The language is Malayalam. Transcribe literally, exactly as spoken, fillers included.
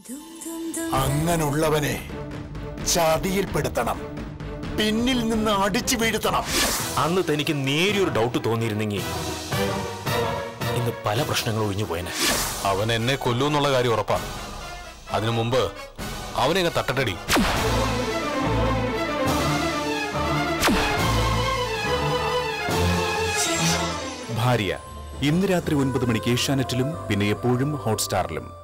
അങ്ങനുള്ളവനെ ചതിയിൽപ്പെടുത്തണം, പിന്നിൽ നിന്ന് അടിച്ചു വീഴ്ത്തണം. അന്ന് തനിക്ക് നേരിയൊരു ഡൗട്ട് തോന്നിയിരുന്നെങ്കിൽ ഇന്ന് പല പ്രശ്നങ്ങളും ഒഴിഞ്ഞു പോയനെ. അവൻ എന്നെ കൊല്ലൂന്നുള്ള കാര്യം ഉറപ്പാണ്. അതിനു മുമ്പ് അവനെ തട്ടട്ടടി. ഭാര്യ ഇന്ന് രാത്രി ഒൻപത് മണിക്ക് ഏഷ്യാനെറ്റിലും പിന്നെ എപ്പോഴും ഹോട്ട്സ്റ്റാറിലും.